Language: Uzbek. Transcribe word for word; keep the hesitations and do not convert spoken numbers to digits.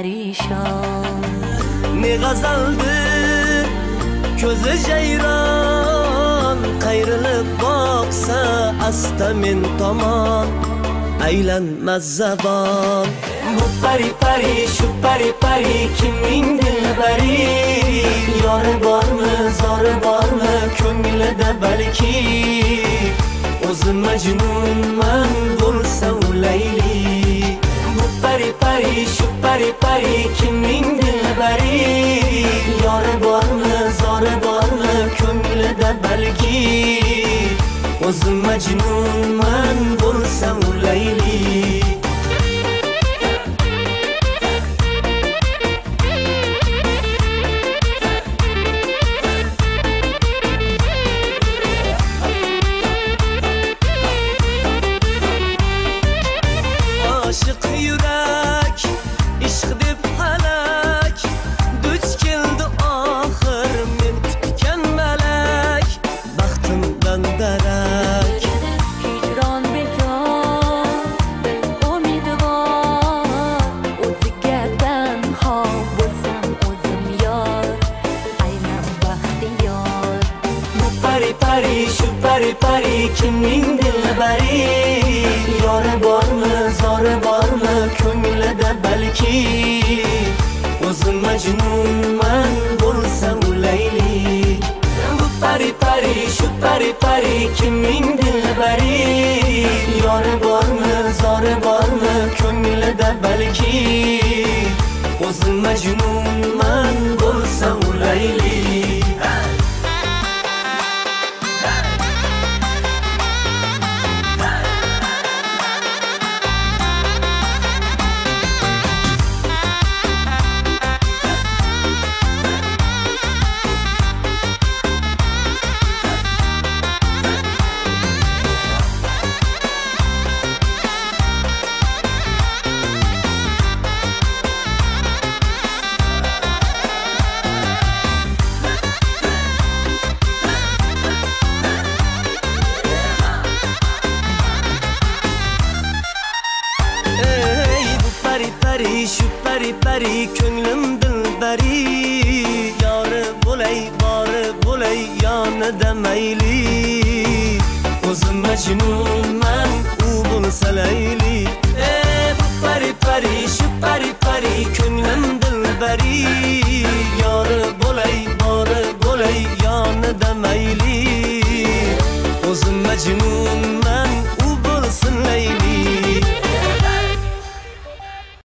perişan. Ne gazaldır ko'zi jayron, qayrilib boqsa asta men tomon aylanmas zabon. Bu pari pari shu pari pari kimning dilbari, yori bormi zori bormi ko'nglida balki, o'zim majnunman bo'lsa u Layli. Bu pari pari shu pari pari kimning dilbari, yori bormi zori bormi ko'nglida balki, o'zim majnunman bo'lsa u Layli. Aşık yürek, ishq deb halak, duch keldi oxir men kutgan malak, baxtimdan darak. Hicron bekor, dil umidvor, o'ziga tanho bo'lsam o'zim yor, aynan baxtiyor. Bu pari pari shu pari pari kimning dilbari, yori bormi zori bormi ko'nglida balki, o'zim majnunman bo'lsa u Layli. Bu pari pari shu pari pari kimning dilbari, yori bormi zori bormi ko'nglida balki, o'zim majnunman bo'lsa u Layli. Shu pari pari ko'nglim dilbari, yori bo'lay bori bo'lay yonida mayli, o'zim majnunman u bo'lsa Layli. Ey bu pari pari shu pari pari ko'nglim dilbari, yori bo'lay bori bo'lay yonida mayli, o'zim majnunman